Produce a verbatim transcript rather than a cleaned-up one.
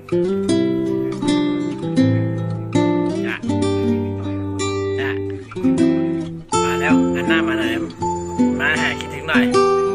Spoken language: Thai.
จ้ะจ้ะมาแล้วหันหน้ามาหน่อยมาหาคิดถึงหน่อย